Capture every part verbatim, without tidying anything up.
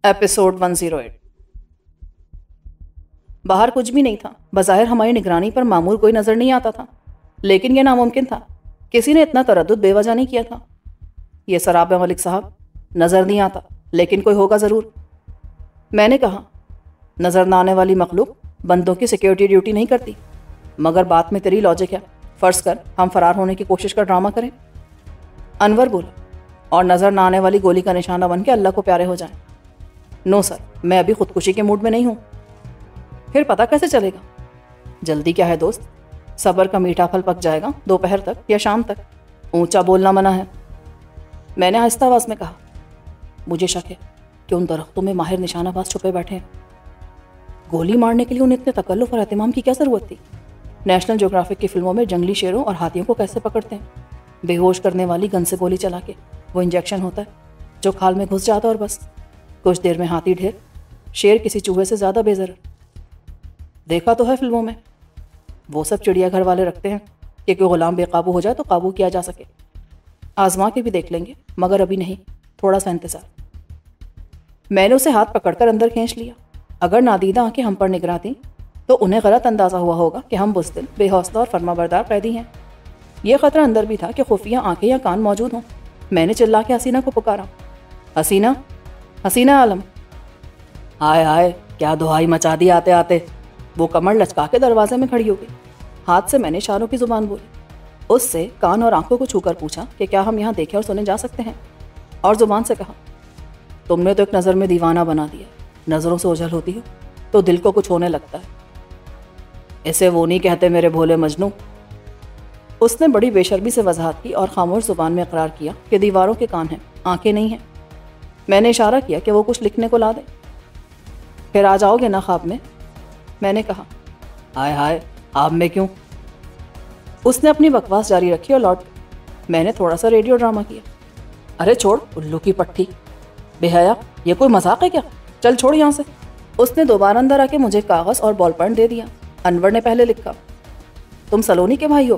Episode one zero eight. बाहर कुछ भी नहीं था। बज़ाहिर हमारी निगरानी पर मामूल कोई नज़र नहीं आता था, लेकिन यह नामुमकिन था। किसी ने इतना तरद्दुद बेवजह नहीं किया था। यह सराब मलिक साहब, नज़र नहीं आता, लेकिन कोई होगा ज़रूर। मैंने कहा, नज़र न आने वाली मखलूक बंदों की सिक्योरिटी ड्यूटी नहीं करती। मगर बात में तेरी लॉजिक है। फ़र्ज़ कर हम फ़रार होने की कोशिश का ड्रामा करें। अनवर बोला, और नज़र न आने वाली गोली का निशाना बन के अल्लाह को प्यारे हो जाएं। नो सर, मैं अभी खुदकुशी के मूड में नहीं हूँ। फिर पता कैसे चलेगा? जल्दी क्या है दोस्त, सब्र का मीठा फल पक जाएगा दोपहर तक या शाम तक। ऊंचा बोलना मना है। मैंने आहिस्ता आवाज़ में कहा, मुझे शक है कि उन दरख्तों में माहिर निशानाबाज छुपे बैठे हैं। गोली मारने के लिए उन्हें इतने तकल्लुफ़ और एहतिमाम की क्या ज़रूरत थी? नेशनल ज्योग्राफिक की फिल्मों में जंगली शेरों और हाथियों को कैसे पकड़ते हैं? बेहोश करने वाली गन से गोली चला के। वो इंजेक्शन होता है जो खाल में घुस जाता और बस कुछ देर में हाथी ढेर, शेर किसी चूहे से ज़्यादा बेज़र। देखा तो है फिल्मों में, वो सब चिड़ियाघर वाले रखते हैं कि कोई गुलाम बेकाबू हो जाए तो काबू किया जा सके। आजमा के भी देख लेंगे, मगर अभी नहीं, थोड़ा सा इंतज़ार। मैंने उसे हाथ पकड़कर अंदर खींच लिया। अगर नादीदा आंखें हम पर निगरां थीं तो उन्हें गलत अंदाज़ा हुआ होगा कि हम बुज़दिल, बेहौसला और फरमाबरदार कैदी हैं। यह ख़तरा अंदर भी था कि खुफिया आंखें या कान मौजूद हों। मैंने चिल्ला के हसीना को पुकारा, हसीना, हसीना आलम। हाय हाय, क्या दुहाई मचा दी आते आते। वो कमर लचका के दरवाजे में खड़ी हो गई। हाथ से मैंने इशारों की जुबान बोली। उससे कान और आंखों को छूकर पूछा कि क्या हम यहाँ देखे और सुने जा सकते हैं, और जुबान से कहा, तुमने तो एक नज़र में दीवाना बना दिया। नज़रों से ओझल होती हो तो दिल को कुछ होने लगता है। इसे वो नहीं कहते मेरे भोले मजनू। उसने बड़ी बेशर्मी से वजाहत की और खामोश जुबान में इकरार किया कि दीवारों के कान हैं, आंखें नहीं हैं। मैंने इशारा किया कि वो कुछ लिखने को ला दे। फिर आ जाओगे ना ख्वाब में? मैंने कहा। हाय हाय, आप में क्यों? उसने अपनी बकवास जारी रखी और लौट गई। मैंने थोड़ा सा रेडियो ड्रामा किया। अरे छोड़, उल्लू की पट्टी, बेहया, ये कोई मजाक है क्या? चल छोड़ यहाँ से। उसने दोबारा अंदर आके मुझे कागज़ और बॉल पेन दे दिया। अनवर ने पहले लिखा, तुम सलोनी के भाई हो?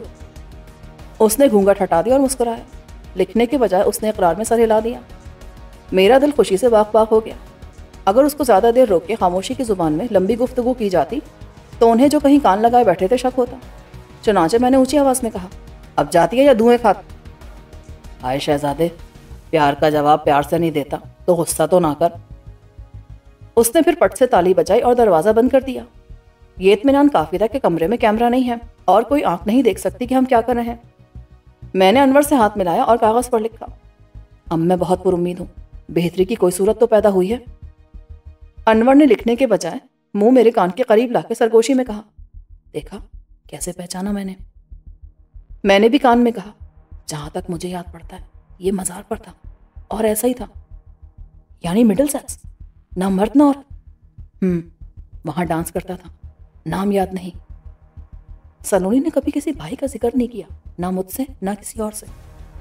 उसने घूंघट हटा दिया और मुस्कुराया। लिखने के बजाय उसने इकरार में सर हिला दिया। मेरा दिल खुशी से बाग बाग हो गया। अगर उसको ज़्यादा देर रोक के खामोशी की ज़ुबान में लंबी गुफ्तगू की जाती तो उन्हें जो कहीं कान लगाए बैठे थे शक होता। चुनाचे मैंने ऊंची आवाज़ में कहा, अब जाती है या धुएं खाती? हाय शहजादे, प्यार का जवाब प्यार से नहीं देता तो गुस्सा तो ना कर। उसने फिर पट से ताली बजाई और दरवाज़ा बंद कर दिया। ये इत्मीनान काफ़ी था कि कमरे में कैमरा नहीं है और कोई आंख नहीं देख सकती कि हम क्या कर रहे हैं। मैंने अनवर से हाथ मिलाया और कागज़ पर लिखा, अब मैं बहुत पुरुम्मीद हूँ, बेहतरी की कोई सूरत तो पैदा हुई है। अनवर ने लिखने के बजाय मुंह मेरे कान के करीब लाके सरगोशी में कहा, देखा कैसे पहचाना मैंने? मैंने भी कान में कहा, जहाँ तक मुझे याद पड़ता है ये मज़ार पर था और ऐसा ही था, यानी मिडिल सेक्स, ना मर्द ना औरत। हम्म वहाँ डांस करता था, नाम याद नहीं। सलोनी ने कभी किसी भाई का जिक्र नहीं किया, ना मुझसे ना किसी और से।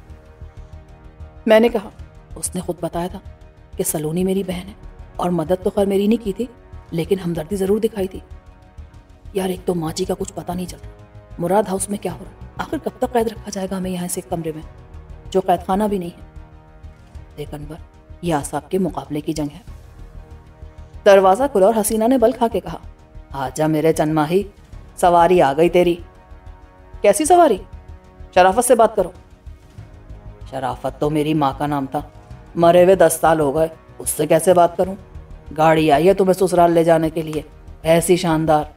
मैंने कहा, उसने खुद बताया था कि सलोनी मेरी बहन है और मदद तो खैर मेरी नहीं की थी, लेकिन हमदर्दी ज़रूर दिखाई थी। यार एक तो माँ जी का कुछ पता नहीं चलता, मुराद हाउस में क्या हो रहा है, आखिर कब तक कैद रखा जाएगा हमें यहाँ से एक कमरे में जो कैद खाना भी नहीं है। देख अनवर, यह आसाब के मुकाबले की जंग है। दरवाज़ा खुला और हसीना ने बल खा के कहा, आजा मेरे चन्माही, सवारी आ गई तेरी। कैसी सवारी? शराफत से बात करो। शराफत तो मेरी माँ का नाम था, मरे हुए दस साल हो गए, उससे कैसे बात करूं? गाड़ी आई है तुम्हें ससुराल ले जाने के लिए, ऐसी शानदार।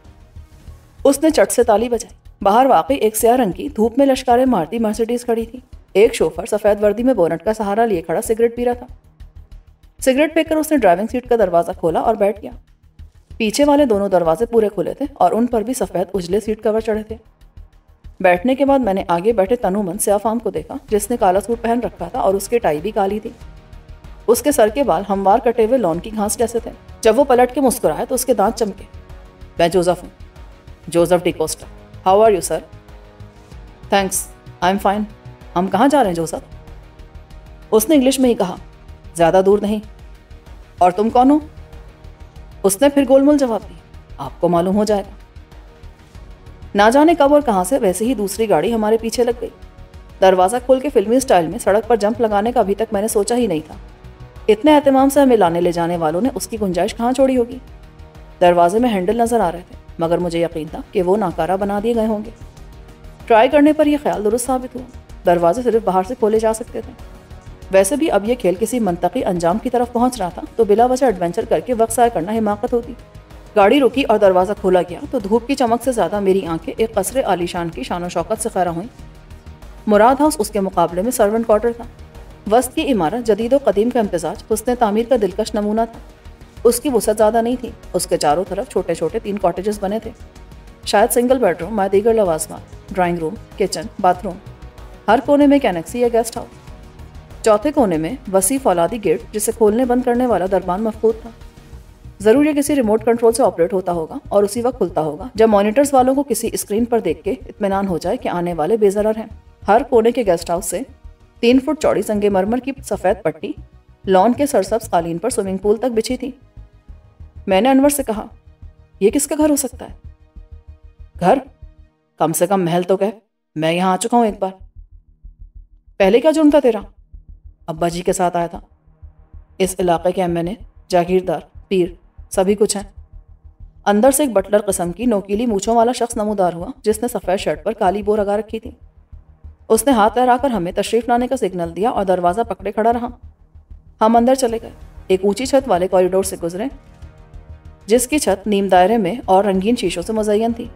उसने चट से ताली बजाई। बाहर वाकई एक स्याह रंग की धूप में लश्कारे मारती मर्सिडीज खड़ी थी। एक शोफर सफ़ेद वर्दी में बोनट का सहारा लिए खड़ा सिगरेट पी रहा था। सिगरेट पीकर उसने ड्राइविंग सीट का दरवाज़ा खोला और बैठ गया। पीछे वाले दोनों दरवाजे पूरे खुले थे और उन पर भी सफ़ेद उजले सीट कवर चढ़े थे। बैठने के बाद मैंने आगे बैठे तनुमन स्याफाम को देखा, जिसने काला सूट पहन रखा था और उसकी टाई भी काली थी। उसके सर के बाल हमवार कटे हुए लॉन की घास जैसे थे। जब वो पलट के मुस्कुराए तो उसके दांत चमके। मैं जोसेफ हूँ, Joseph D'Costa. How are you sir? Thanks, I am fine. हम कहाँ जा रहे हैं जोसेफ? उसने इंग्लिश में ही कहा, ज़्यादा दूर नहीं। और तुम कौन हो? उसने फिर गोलमोल जवाब दिया, आपको मालूम हो जाएगा। ना जाने कब और कहाँ से वैसे ही दूसरी गाड़ी हमारे पीछे लग गई। दरवाज़ा खोल के फिल्मी स्टाइल में सड़क पर जंप लगाने का अभी तक मैंने सोचा ही नहीं था। इतने एहतमाम से हमें लाने ले जाने वालों ने उसकी गुंजाइश कहाँ छोड़ी होगी। दरवाजे में हैंडल नजर आ रहे थे, मगर मुझे यकीन था कि वो नाकारा बना दिए गए होंगे। ट्राई करने पर यह ख्याल दुरुस्त साबित हुआ। दरवाजे सिर्फ बाहर से खोले जा सकते थे। वैसे भी अब यह खेल किसी मंतकी अंजाम की तरफ पहुंच रहा था, तो बिला वजह एडवेंचर करके वक्त ज़ाया करना हिमाकत होती। गाड़ी रुकी और दरवाज़ा खोला गया तो धूप की चमक से ज़्यादा मेरी आंखें एक कसरे आलीशान की शान शौकत से खैरा हुई। मुराद हाउस उसके मुकाबले में सर्वेंट क्वार्टर था। वस्त की इमारत जदीद व कदीम का इम्तजाज हुस्न तामीर का दिलकश नमूना था। उसकी वसअत ज़्यादा नहीं थी। उसके चारों तरफ छोटे छोटे तीन कॉटेजेस बने थे, शायद सिंगल बेडरूम या दीगर लवाजमात, ड्राइंग रूम, किचन, बाथरूम। हर कोने में कैनेक्सी या गेस्ट हाउस। चौथे कोने में वसी फौलादी गेट जिसे खोलने बंद करने वाला दरबान मफकूद था। ज़रूर ये किसी रिमोट कंट्रोल से ऑपरेट होता होगा और उसी वक्त खुलता होगा जब मॉनिटर्स वालों को किसी स्क्रीन पर देख के इत्मीनान हो जाए कि आने वाले बेज़रर हैं। हर कोने के गेस्ट हाउस से तीन फुट चौड़ी संगमरमर की सफ़ेद पट्टी लॉन के सरसब्ज कालीन पर स्विमिंग पूल तक बिछी थी। मैंने अनवर से कहा, यह किसका घर हो सकता है? घर? कम से कम महल तो कह, मैं यहाँ आ चुका हूँ एक बार। पहले क्या जुर्म था तेरा? अब्बा जी के साथ आया था। इस इलाके के एमएनए, जागीरदार, पीर सभी कुछ हैं। अंदर से एक बटलर किस्म की नोकीली मूछों वाला शख्स नमूदार हुआ जिसने सफ़ेद शर्ट पर काली बोर लगा रखी थी। उसने हाथ लहराकर हमें तशरीफ लाने का सिग्नल दिया और दरवाज़ा पकड़े खड़ा रहा। हम अंदर चले गए। एक ऊंची छत वाले कॉरिडोर से गुजरे जिसकी छत नीम दायरे में और रंगीन शीशों से मुज़य्यन थी।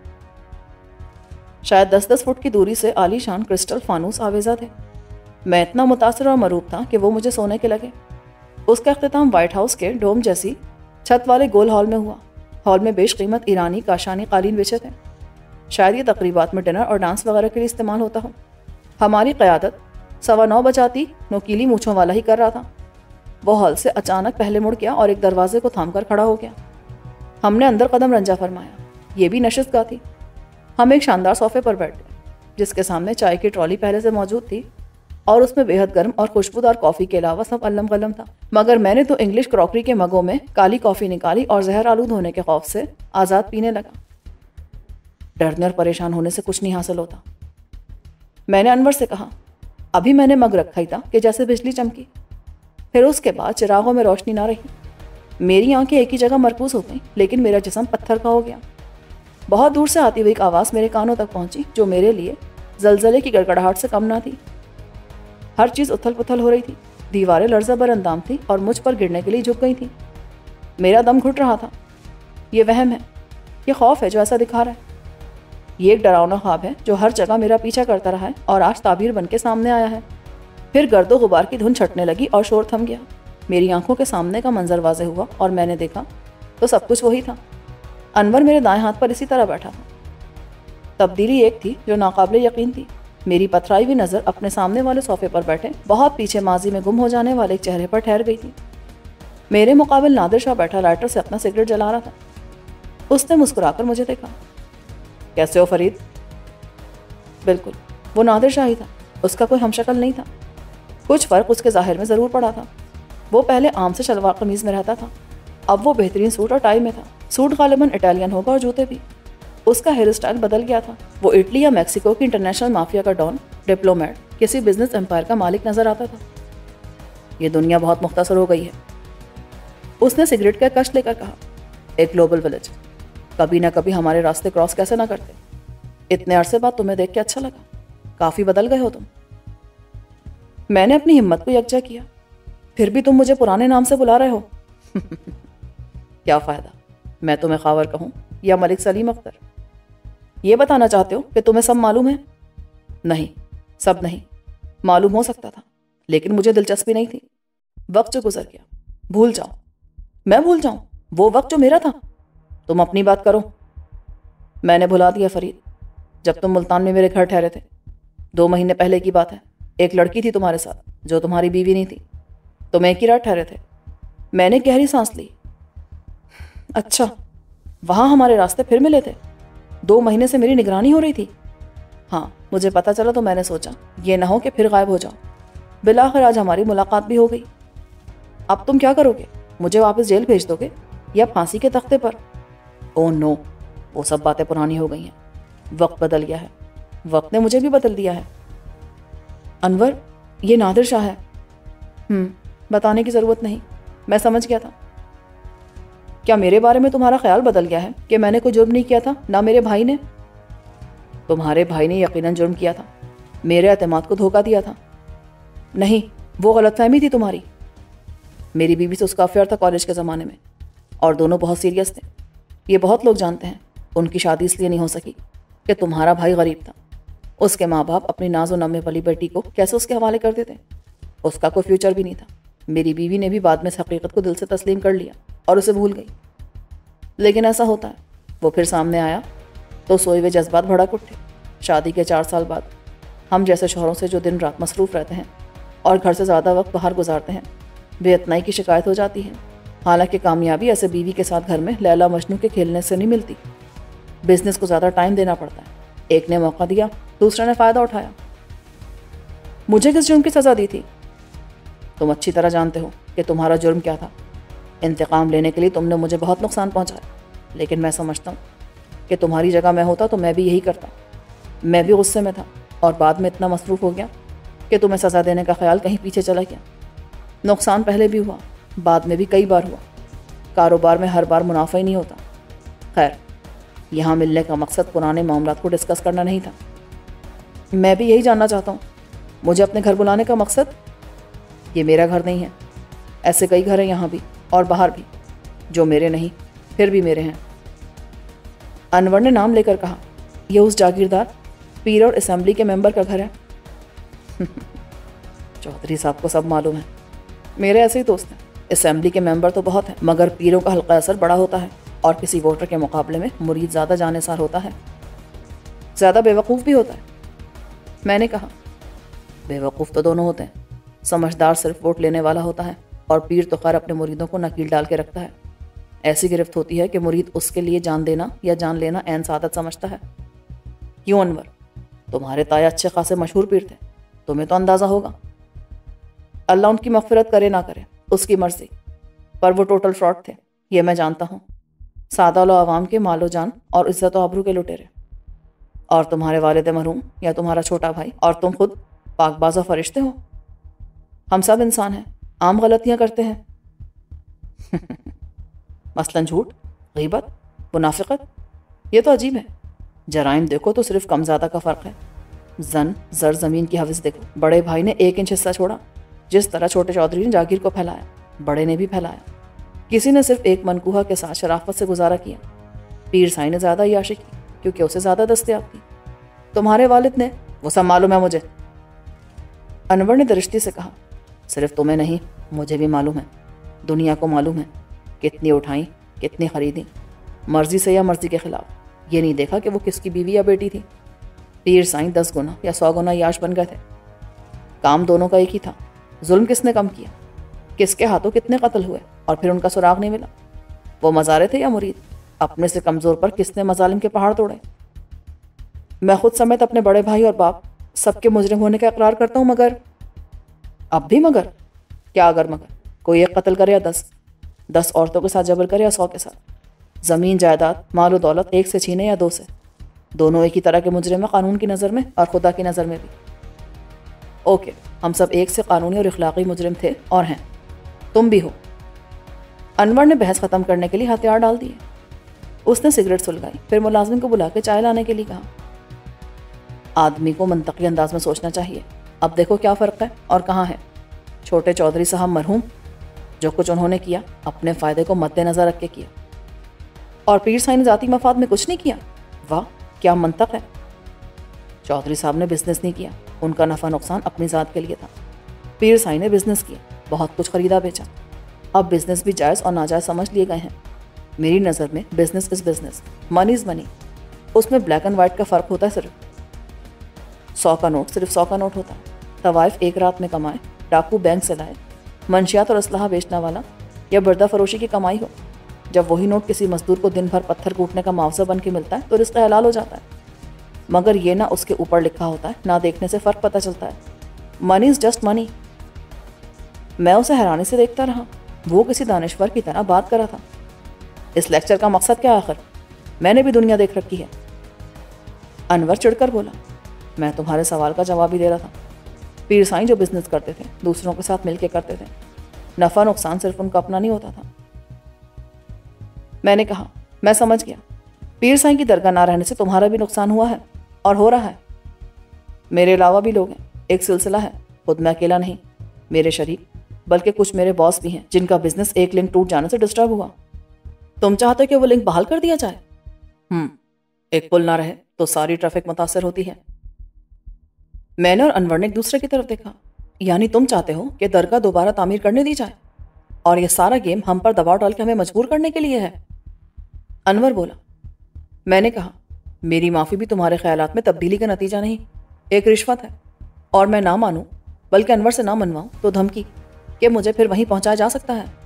शायद दस दस फुट की दूरी से आलीशान क्रिस्टल फानूस आवेजा थे। मैं इतना मुतासर और मरूब था कि वो मुझे सोने के लगे। उसका अख्तिताम वाइट हाउस के डोम जैसी छत वाले गोल हॉल में हुआ। हॉल में बेशकीमत ईरानी काशानी कालीन बिछे थे। शायद ये तकरीबात में डिनर और डांस वगैरह के लिए इस्तेमाल होता हो। हमारी क़यादत सवा नौ बजाती नोकीली मूछों वाला ही कर रहा था। वो हॉल से अचानक पहले मुड़ गया और एक दरवाजे को थाम कर खड़ा हो गया। हमने अंदर कदम रंजा फरमाया। ये भी नशिस्तगाह थी। हम एक शानदार सोफे पर बैठ गए जिसके सामने चाय की ट्रॉली पहले से मौजूद थी और उसमें बेहद गर्म और खुशबूदार कॉफ़ी के अलावा सब अल्लम गलम था। मगर मैंने तो इंग्लिश क्रॉकरी के मगों में काली कॉफ़ी निकाली और जहर आलूद होने के खौफ से आज़ाद पीने लगा। डरने और परेशान होने से कुछ नहीं हासिल होता। मैंने अनवर से कहा, अभी मैंने मग रखा ही था कि जैसे बिजली चमकी। फिर उसके बाद चिरागों में रोशनी ना रही। मेरी आंखें एक ही जगह मरकूज हो गईं, लेकिन मेरा जिस्म पत्थर का हो गया। बहुत दूर से आती हुई एक आवाज़ मेरे कानों तक पहुंची जो मेरे लिए जलजले की गड़गड़ाहट से कम ना थी। हर चीज़ उथल पुथल हो रही थी। दीवारें लर्ज़ा बर अंदाम थी और मुझ पर गिरने के लिए झुक गई थी। मेरा दम घुट रहा था। ये वहम है, ये खौफ है जो ऐसा दिखा रहा है। ये एक डरावना ख्वाब है जो हर जगह मेरा पीछा करता रहा है और आज ताबीर बन के सामने आया है। फिर गर्दो गुबार की धुन छटने लगी और शोर थम गया। मेरी आंखों के सामने का मंजर वाज़ेह हुआ और मैंने देखा तो सब कुछ वही था। अनवर मेरे दाएं हाथ पर इसी तरह बैठा था। तब्दीली एक थी जो नाकाबिले यकीन थी। मेरी पथराई हुई नज़र अपने सामने वाले सोफे पर बैठे बहुत पीछे माजी में गुम हो जाने वाले एक चेहरे पर ठहर गई थी। मेरे मुकाबिल नादिर शाह बैठा लाइटर से अपना सिगरेट जला रहा था। उसने मुस्कुराकर मुझे देखा। कैसे हो फरीद? बिल्कुल वो नादिर शाह ही था। उसका कोई हमशक्ल नहीं था। कुछ फ़र्क उसके ज़ाहिर में ज़रूर पड़ा था। वो पहले आम से शलवार कमीज़ में रहता था, अब वो बेहतरीन सूट और टाई में था। सूट गालिबन इटालियन होगा और जूते भी। उसका हेयर स्टाइल बदल गया था। वो इटली या मैक्सिको की इंटरनेशनल माफिया का डॉन, डिप्लोमेट, किसी बिजनेस एम्पायर का मालिक नजर आता था। ये दुनिया बहुत मुख्तसर हो गई है। उसने सिगरेट का कश लेकर कहा, एक ग्लोबल विलेज, कभी ना कभी हमारे रास्ते क्रॉस कैसे ना करते। इतने अरसे बाद तुम्हें देख के अच्छा लगा। काफ़ी बदल गए हो तुम। मैंने अपनी हिम्मत को यकजा किया। फिर भी तुम मुझे पुराने नाम से बुला रहे हो। क्या फ़ायदा, मैं तुम्हें खावर कहूँ या मलिक सलीम अख्तर? ये बताना चाहते हो कि तुम्हें सब मालूम है? नहीं, सब नहीं। मालूम हो सकता था, लेकिन मुझे दिलचस्पी नहीं थी। वक्त जो गुजर गया, भूल जाओ। मैं भूल जाऊं वो वक्त जो मेरा था? तुम अपनी बात करो। मैंने भुला दिया फरीद। जब तुम मुल्तान में मेरे घर ठहरे थे, दो महीने पहले की बात है। एक लड़की थी तुम्हारे साथ जो तुम्हारी बीवी नहीं थी। तुम एक ही रात ठहरे थे। मैंने गहरी सांस ली। अच्छा, वहाँ हमारे रास्ते फिर मिले थे? दो महीने से मेरी निगरानी हो रही थी। हाँ, मुझे पता चला तो मैंने सोचा ये ना हो कि फिर गायब हो जाओ। बिलाखिर आज हमारी मुलाकात भी हो गई। अब तुम क्या करोगे? मुझे वापस जेल भेज दोगे या फांसी के तख्ते पर? ओह नो, वो सब बातें पुरानी हो गई हैं। वक्त बदल गया है। वक्त ने मुझे भी बदल दिया है। अनवर, ये नादिर शाह है। हम्म बताने की ज़रूरत नहीं, मैं समझ गया था। क्या मेरे बारे में तुम्हारा ख्याल बदल गया है कि मैंने कोई जुर्म नहीं किया था, ना मेरे भाई ने? तुम्हारे भाई ने यकीनन जुर्म किया था, मेरे एतमाद को धोखा दिया था। नहीं, वो गलतफहमी थी तुम्हारी। मेरी बीवी से उसका अफेयर था कॉलेज के ज़माने में, और दोनों बहुत सीरियस थे। ये बहुत लोग जानते हैं। उनकी शादी इसलिए नहीं हो सकी कि तुम्हारा भाई गरीब था। उसके माँ बाप अपनी नाज़ो नम्हे वाली बेटी को कैसे उसके हवाले कर देते? उसका कोई फ्यूचर भी नहीं था। मेरी बीवी ने भी बाद में इस हकीकत को दिल से तस्लीम कर लिया और उसे भूल गई। लेकिन ऐसा होता है, वो फिर सामने आया तो सोए हुए जज्बात भड़क उठे। शादी के चार साल बाद हम जैसे शोहरों से जो दिन रात मसरूफ़ रहते हैं और घर से ज़्यादा वक्त बाहर गुजारते हैं, बेइतनाई की शिकायत हो जाती है। हालांकि कामयाबी ऐसे बीवी के साथ घर में लैला मजनू के खेलने से नहीं मिलती। बिजनेस को ज़्यादा टाइम देना पड़ता है। एक ने मौका दिया, दूसरे ने फ़ायदा उठाया। मुझे किस जुर्म की सज़ा दी थी? तुम अच्छी तरह जानते हो कि तुम्हारा जुर्म क्या था। इंतकाम लेने के लिए तुमने मुझे बहुत नुकसान पहुंचाया, लेकिन मैं समझता हूँ कि तुम्हारी जगह मैं होता तो मैं भी यही करता। मैं भी गुस्से में था और बाद में इतना मसरूफ़ हो गया कि तुम्हें सज़ा देने का ख्याल कहीं पीछे चला गया। नुकसान पहले भी हुआ, बाद में भी कई बार हुआ। कारोबार में हर बार मुनाफा ही नहीं होता। खैर, यहाँ मिलने का मकसद पुराने मामलात को डिस्कस करना नहीं था। मैं भी यही जानना चाहता हूँ, मुझे अपने घर बुलाने का मकसद? ये मेरा घर नहीं है। ऐसे कई घर हैं यहाँ भी और बाहर भी जो मेरे नहीं फिर भी मेरे हैं। अनवर ने नाम लेकर कहा, यह उस जागीरदार पीर और असेंबली के मेंबर का घर है। चौधरी साहब को सब मालूम है। मेरे ऐसे ही दोस्त हैं। असेंबली के मेंबर तो बहुत हैं, मगर पीरों का हल्का असर बड़ा होता है और किसी वोटर के मुकाबले में मुरीद ज़्यादा जानेसार होता है, ज़्यादा बेवकूफ़ भी होता है। मैंने कहा, बेवकूफ़ तो दोनों होते हैं। समझदार सिर्फ वोट लेने वाला होता है और पीर तो खैर अपने मुरीदों को नकील डाल के रखता है। ऐसी गिरफ्त होती है कि मुरीद उसके लिए जान देना या जान लेना ऐन सादत समझता है। क्यों अनवर, तुम्हारे ताया अच्छे खासे मशहूर पीर थे, तुम्हें तो अंदाज़ा होगा। अल्लाह उनकी मग़फ़िरत करे ना करे, उसकी मर्ज़ी, पर वो टोटल फ्रॉड थे, ये मैं जानता हूँ। सादा लो आवाम के मालो जान और इज़्ज़त व आबरू के लुटेरे। और तुम्हारे वालिद मरहूम या तुम्हारा छोटा भाई और तुम खुद पाकबाज़ फरिश्ते हो। हम सब इंसान हैं, आम गलतियाँ करते हैं। मसलन झूठ, गीबत, मुनाफिकत। ये तो अजीब है। जराइम देखो तो सिर्फ कम ज़्यादा का फ़र्क है। जन जर ज़मीन की हविस देखो। बड़े भाई ने एक इंच हिस्सा छोड़ा, जिस तरह छोटे चौधरी ने जागीर को फैलाया, बड़े ने भी फैलाया। किसी ने सिर्फ एक मनकूहा के साथ शराफत से गुजारा किया। पीर साई ने ज़्यादा याशी की क्योंकि उसे ज़्यादा दस्तयाब थी। तुम्हारे वालिद ने, वो सब मालूम है मुझे। अनवर ने दरिश्ती से कहा, सिर्फ तुम्हें नहीं, मुझे भी मालूम है। दुनिया को मालूम है कितनी उठाई, कितनी खरीदी, मर्जी से या मर्जी के खिलाफ। ये नहीं देखा कि वो किसकी बीवी या बेटी थी। पीर साईं दस गुना या सौ गुना याश बन गए थे। काम दोनों का एक ही था। जुल्म किसने कम किया, किसके हाथों कितने कत्ल हुए और फिर उनका सुराग नहीं मिला? वो मज़ारे थे या मुरीद? अपने से कमज़ोर पर किसने मजालिम के पहाड़ तोड़े? मैं खुद समेत अपने बड़े भाई और बाप सबके मुजरिम होने का इकरार करता हूँ, मगर अब भी मगर क्या? अगर मगर कोई एक कत्ल करे या दस दस औरतों के साथ जबर करे या सौ के साथ, ज़मीन जायदाद माल दौलत एक से छीने या दो से, दोनों एक ही तरह के मुजरिम हैं कानून की नज़र में और खुदा की नज़र में भी। ओके, हम सब एक से कानूनी और इखलाकी मुजरिम थे और हैं, तुम भी हो। अनवर ने बहस ख़त्म करने के लिए हथियार डाल दिए। उसने सिगरेट सुलगाई, फिर मुलाजिम को बुला के चाय लाने के लिए कहा। आदमी को मंतकी अंदाज में सोचना चाहिए। अब देखो क्या फ़र्क है और कहाँ है। छोटे चौधरी साहब मरहूम, जो कुछ उन्होंने किया अपने फ़ायदे को मद्देनज़र रख के किया, और पीर साईं ने ज़ाती मफाद में कुछ नहीं किया। वाह, क्या मंतक है। चौधरी साहब ने बिज़नेस नहीं किया, उनका नफ़ा नुकसान अपनी ज़ात के लिए था। पीर साईं ने बिज़नेस किया, बहुत कुछ ख़रीदा बेचा। अब बिज़नेस भी जायज़ और नाजायज़ समझ लिए गए हैं। मेरी नज़र में business is business, money is money. उसमें ब्लैक एंड वाइट का फ़र्क होता है। सिर्फ सौ का नोट सिर्फ सौ का नोट होता है। तवाइफ एक रात में कमाए, डाकू बैंक से लाए, मंशियात और असलहा बेचने वाला या बर्दा फरोशी की कमाई हो, जब वही नोट किसी मजदूर को दिन भर पत्थर कूटने का मुआवजा बन के मिलता है तो रिस्क हलाल हो जाता है। मगर ये ना उसके ऊपर लिखा होता है, ना देखने से फ़र्क पता चलता है। Money is just money. मैं उसे हैरानी से देखता रहा। वो किसी दानिश्वर की तरह बात कर रहा था। इस लेक्चर का मकसद क्या आखिर? मैंने भी दुनिया देख रखी है। अनवर चिढ़कर बोला, मैं तुम्हारे सवाल का जवाब ही दे रहा था। पीर साईं जो बिज़नेस करते थे दूसरों के साथ मिलके करते थे। नफ़ा नुकसान सिर्फ उनका अपना नहीं होता था। मैंने कहा, मैं समझ गया, पीर साईं की दरगाह ना रहने से तुम्हारा भी नुकसान हुआ है और हो रहा है। मेरे अलावा भी लोग हैं, एक सिलसिला है, खुद मैं अकेला नहीं, मेरे शरीक बल्कि कुछ मेरे बॉस भी हैं जिनका बिजनेस एक लिंक टूट जाने से डिस्टर्ब हुआ। तुम चाहते हो कि वो लिंक बहाल कर दिया जाए? हम्म एक पुल ना रहे तो सारी ट्रैफिक मुतासर होती है। मैंने और अनवर ने एक दूसरे की तरफ देखा। यानी तुम चाहते हो कि दरगाह दोबारा तामीर करने दी जाए और यह सारा गेम हम पर दबाव डाल के हमें मजबूर करने के लिए है? अनवर बोला। मैंने कहा, मेरी माफ़ी भी तुम्हारे ख्यालात में तब्दीली का नतीजा नहीं, एक रिश्वत है। और मैं ना मानूं बल्कि अनवर से ना मनवाऊं तो धमकी कि मुझे फिर वहीं पहुंचाया जा सकता है।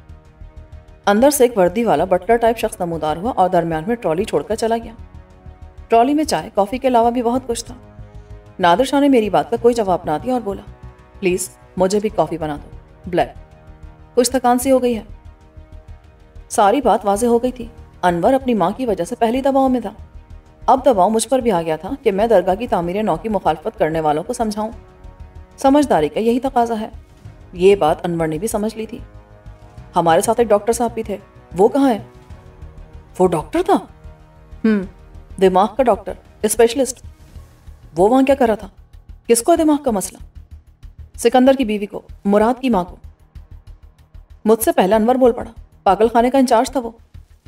अंदर से एक वर्दी वाला बटलर टाइप शख्स नमूदार हुआ और दरमियान में ट्रॉली छोड़कर चला गया। ट्रॉली में चाय कॉफ़ी के अलावा भी बहुत कुछ था। नादिर शाह ने मेरी बात का कोई जवाब ना दिया और बोला, प्लीज़ मुझे भी कॉफ़ी बना दो, ब्लैक। कुछ थकान सी हो गई है। सारी बात वाज़ेह हो गई थी। अनवर अपनी माँ की वजह से पहली दबाव में था। अब दबाव मुझ पर भी आ गया था कि मैं दरगाह की तामीर नौ की मुखालफत करने वालों को समझाऊं। समझदारी का यही तकाजा है। ये बात अनवर ने भी समझ ली थी। हमारे साथ एक डॉक्टर साहब भी थे, वो कहाँ है? वो डॉक्टर था? हम्म दिमाग का डॉक्टर, स्पेशलिस्ट। वो वहाँ क्या कर रहा था? किसको है दिमाग का मसला? सिकंदर की बीवी को, मुराद की माँ को। मुझसे पहले अनवर बोल पड़ा, पागल खाने का इंचार्ज था वो।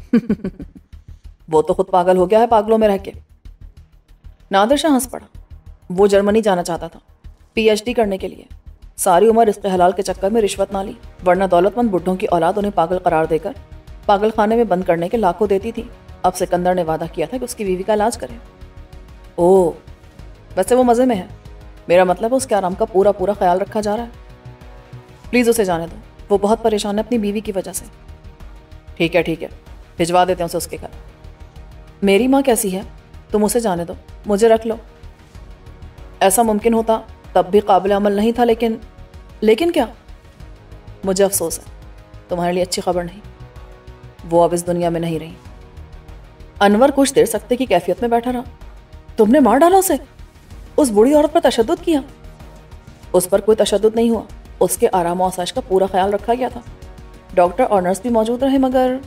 वो तो खुद पागल हो गया है पागलों में रह के। नादिर शाह हंस पड़ा। वो जर्मनी जाना चाहता था पीएचडी करने के लिए। सारी उम्र रिस्क हलाल के चक्कर में रिश्वत ना ली, वरना दौलतमंद बुढ़ों की औलाद उन्हें पागल करार देकर पागल खाने में बंद करने के लाखों देती थी। अब सिकंदर ने वादा किया था कि उसकी बीवी का इलाज करे। ओह, वैसे वो मज़े में है। मेरा मतलब है उसके आराम का पूरा पूरा ख्याल रखा जा रहा है। प्लीज़ उसे जाने दो, वो बहुत परेशान है अपनी बीवी की वजह से। ठीक है ठीक है, भिजवा देते हैं उसे उसके घर। मेरी माँ कैसी है? तुम उसे जाने दो, मुझे रख लो। ऐसा मुमकिन होता तब भी काबिल अमल नहीं था, लेकिन लेकिन क्या? मुझे अफसोस है, तुम्हारे लिए अच्छी खबर नहीं, वो अब इस दुनिया में नहीं रही। अनवर कुछ देर सख्ते की कैफियत में बैठा रहा। तुमने मार डाला उसे? उस बूढ़ी औरत पर तशद्दुद किया? उस पर कोई तशद्दुद नहीं हुआ, उसके आराम और आसाइश का पूरा ख्याल रखा गया था। डॉक्टर और नर्स भी मौजूद रहे, मगर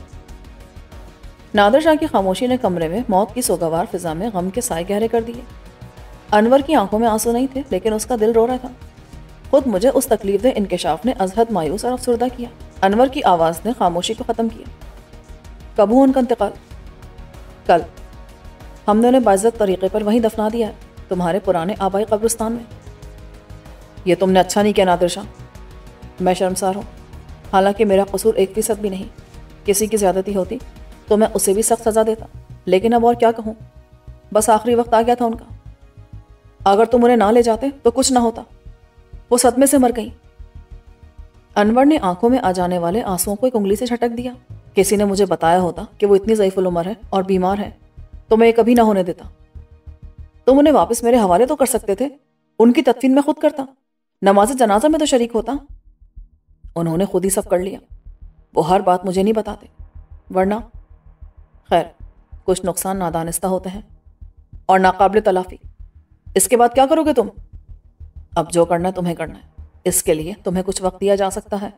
नादिर शाह की खामोशी ने कमरे में मौत की सोगवार फिजा में गम के साए गहरे कर दिए। अनवर की आंखों में आंसू नहीं थे, लेकिन उसका दिल रो रहा था। खुद मुझे उस तकलीफदेह इंकशाफ ने अजहद मायूस और अफसुर्दा किया। अनवर की आवाज़ ने खामोशी को ख़त्म किया। कब हुआ उनका इंतकाल? कल। हमने उन्हें बाइज्जत तरीके पर वहीं दफना दिया है, तुम्हारे पुराने आबाई कब्रिस्तान में। यह तुमने अच्छा नहीं किया नादिर शाह, मैं शर्मसार हूँ। हालांकि मेरा कसूर एक फीसद भी नहीं। किसी की ज़्यादती होती तो मैं उसे भी सख्त सज़ा देता, लेकिन अब और क्या कहूँ, बस आखिरी वक्त आ गया था उनका। अगर तुम उन्हें ना ले जाते तो कुछ ना होता, वो सदमे से मर गई। अनवर ने आंखों में आ जाने वाले आंसुओं को एक उंगली से झटक दिया। किसी ने मुझे बताया होता कि वो इतनी ज़ईफ़ुल उम्र है और बीमार है तो मैं ये कभी ना होने देता। तुम उन्हें वापस मेरे हवाले तो कर सकते थे, उनकी तदफीन में खुद करता, नमाज जनाजा में तो शरीक होता। उन्होंने खुद ही सब कर लिया। वो हर बात मुझे नहीं बताते, वरना खैर कुछ नुकसान नादानिस्ता होते हैं और नाकाबिल तलाफ़ी। इसके बाद क्या करोगे तुम? अब जो करना है तुम्हें करना है, इसके लिए तुम्हें कुछ वक्त दिया जा सकता है।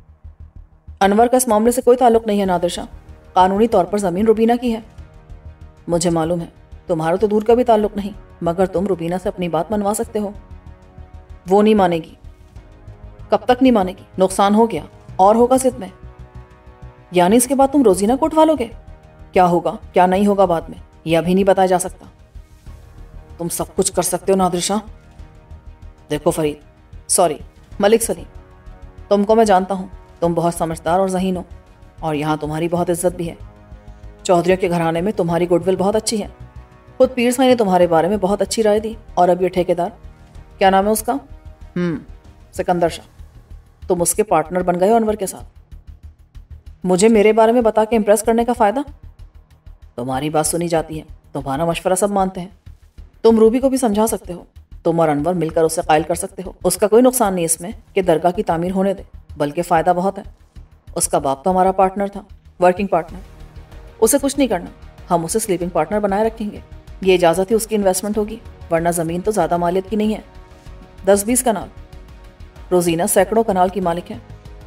अनवर का इस मामले से कोई ताल्लुक नहीं है नादिर शाह, कानूनी तौर पर ज़मीन रुबीना की है। मुझे मालूम है, तुम्हारा तो दूर का भी ताल्लुक नहीं, मगर तुम रुबीना से अपनी बात मनवा सकते हो। वो नहीं मानेगी। कब तक नहीं मानेगी? नुकसान हो गया और होगा सिद्ध में। यानी इसके बाद तुम रोजीना को उठवा लोगे? क्या होगा क्या नहीं होगा बाद में, यह अभी नहीं बताया जा सकता। तुम सब कुछ कर सकते हो नादिर शाह। देखो फरीद, सॉरी मलिक सलीम, तुमको मैं जानता हूँ, तुम बहुत समझदार और ज़हीन हो और यहाँ तुम्हारी बहुत इज्जत भी है। चौधरियों के घराने में तुम्हारी गुडविल बहुत अच्छी है। खुद पीर साईं ने तुम्हारे बारे में बहुत अच्छी राय दी। और अब ये ठेकेदार, क्या नाम है उसका? हम्म सिकंदर शाह, तुम उसके पार्टनर बन गए हो अनवर के साथ। मुझे मेरे बारे में बता के इम्प्रेस करने का फ़ायदा? तुम्हारी बात सुनी जाती है, तुम्हारा मशवरा सब मानते हैं। तुम रूबी को भी समझा सकते हो, तुम और अनवर मिलकर उसे कायल कर सकते हो। उसका कोई नुकसान नहीं इसमें कि दरगाह की तामीर होने दे, बल्कि फ़ायदा बहुत है। उसका बाप तो हमारा पार्टनर था, वर्किंग पार्टनर। उसे कुछ नहीं करना, हम उसे स्लीपिंग पार्टनर बनाए रखेंगे। ये इजाज़त ही उसकी इन्वेस्टमेंट होगी, वरना ज़मीन तो ज़्यादा मालियत की नहीं है, दस बीस कनाल। रोजीना सैकड़ों कनाल की मालिक है।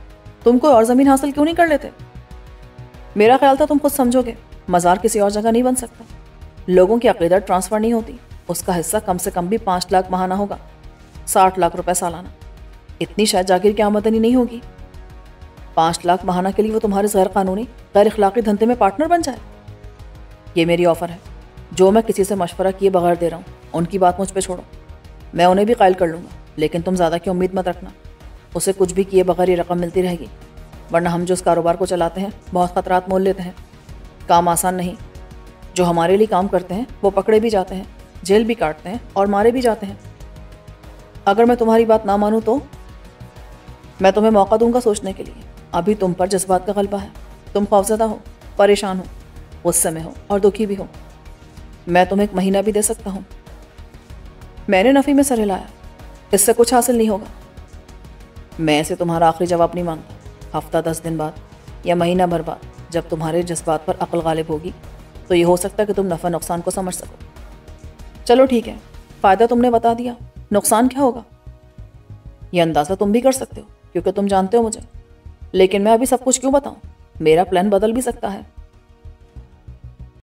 तुम कोई और ज़मीन हासिल क्यों नहीं कर लेते? मेरा ख्याल था तुम खुद समझोगे, मज़ार किसी और जगह नहीं बन सकता। लोगों की अक़ीदत ट्रांसफ़र नहीं होती। उसका हिस्सा कम से कम भी पाँच लाख महाना होगा, साठ लाख रुपए सालाना। इतनी शायद जागीर की आमदनी नहीं होगी। पाँच लाख महाना के लिए वो तुम्हारे गैर कानूनी गैर अखलाकी धंधे में पार्टनर बन जाए। ये मेरी ऑफ़र है, जो मैं किसी से मशवरा किए बगैर दे रहा हूँ। उनकी बात मुझ पे छोड़ो, मैं उन्हें भी कायल कर लूँगा, लेकिन तुम ज़्यादा की उम्मीद मत रखना। उसे कुछ भी किए बगैर ये रकम मिलती रहेगी, वरना हम जो इस कारोबार को चलाते हैं बहुत ख़तरात मोल लेते हैं। काम आसान नहीं। जो हमारे लिए काम करते हैं वो पकड़े भी जाते हैं, जेल भी काटते हैं और मारे भी जाते हैं। अगर मैं तुम्हारी बात ना मानूँ तो मैं तुम्हें मौका दूंगा सोचने के लिए। अभी तुम पर जज्बात का गलबा है, तुम खौफज़दा हो, परेशान हो, गुस्से में हो और दुखी भी हो। मैं तुम्हें एक महीना भी दे सकता हूँ। मैंने नफ़ी में सर हिलाया। इससे कुछ हासिल नहीं होगा। मैं इसे तुम्हारा आखिरी जवाब नहीं मानता। हफ्ता दस दिन बाद या महीना भर बाद जब तुम्हारे जज्बात पर अक्ल गालिब होगी तो ये हो सकता है कि तुम नफ़ा नुकसान को समझ सको। चलो ठीक है, फ़ायदा तुमने बता दिया, नुकसान क्या होगा ये अंदाज़ा तुम भी कर सकते हो, क्योंकि तुम जानते हो मुझे। लेकिन मैं अभी सब कुछ क्यों बताऊँ? मेरा प्लान बदल भी सकता है।